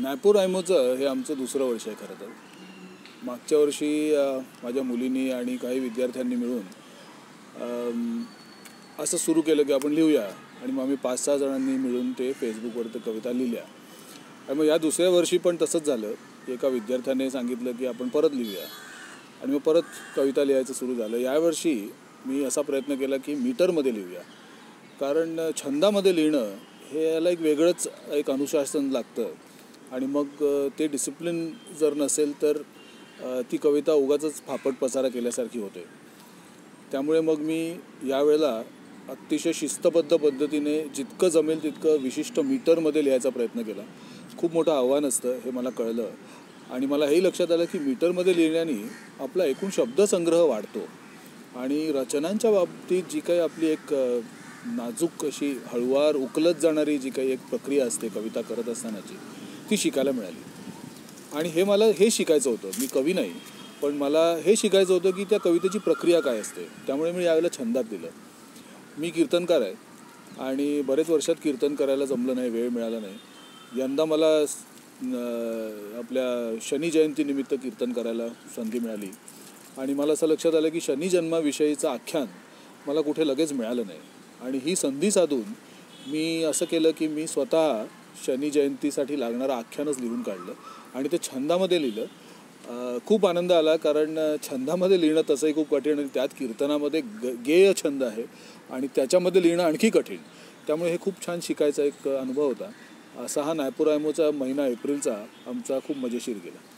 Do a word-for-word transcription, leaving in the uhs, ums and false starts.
नायपोरायमोचं हे आमचं दुसरं वर्ष आहे खरं तर. मागच्या वर्षी माझ्या मुलींनी आणि काही विद्यार्थ्यांनी मिळून असं सुरू केलं की आपण लिहूया, आणि मग आम्ही पाच सहा जणांनी मिळून ते फेसबुकवर कविता लिहिल्या. आणि मग या दुसऱ्या वर्षी पण तसंच झालं. एका विद्यार्थ्याने सांगितलं की आपण परत लिहूया, आणि मग परत कविता लिहायचं सुरू झालं. यावर्षी मी असा प्रयत्न केला की मीटरमध्ये लिहूया, कारण छंदामध्ये लिहिणं हे याला एक वेगळंच एक अनुशासन लागतं, आणि मग ते डिसिप्लिन जर नसेल तर ती कविता उगाचच फापट पसारा केल्यासारखी होते. त्यामुळे मग मी यावेळेला अतिशय शिस्तबद्ध पद्धतीने जितकं जमेल तितकं विशिष्ट मीटरमध्ये लिहायचा प्रयत्न केला. खूप मोठं आव्हान असतं हे मला कळलं, आणि मला हेही लक्षात आलं की मीटरमध्ये लिहिण्याने आपला एकूण शब्दसंग्रह वाढतो, आणि रचनांच्या बाबतीत जी काही आपली एक नाजूक अशी हळुवार उकलत जाणारी जी काही एक प्रक्रिया असते कविता करत असतानाची, ती शिकायला मिळाली. आणि हे मला हे शिकायचं होतं. मी कवी नाही, पण मला हे शिकायचं होतं की त्या कवितेची प्रक्रिया काय असते. त्यामुळे मी यावेळेला छंदात दिलं. मी कीर्तनकार आहे, आणि बरेच वर्षात कीर्तन करायला जमलं नाही, वेळ मिळाला नाही. यंदा मला आपल्या शनी जयंतीनिमित्त कीर्तन करायला संधी मिळाली, आणि मला असं लक्षात आलं की शनी जन्माविषयीचं आख्यान मला कुठे लगेच मिळालं नाही. आणि ही संधी साधून मी असं केलं की मी स्वतः शनी जयंतीसाठी लागणारं आख्यानच लिहून काढलं, आणि ते छंदामध्ये लिहिलं. खूप आनंद आला, कारण छंदामध्ये लिहिणं तसंही खूप कठीण, आणि त्यात कीर्तनामध्ये ग गेय छंद आहे, आणि त्याच्यामध्ये लिहिणं आणखी कठीण. त्यामुळे हे खूप छान शिकायचा एक अनुभव होता. असा हा नायपोरायमोचा महिना एप्रिलचा आमचा खूप मजेशीर गेला.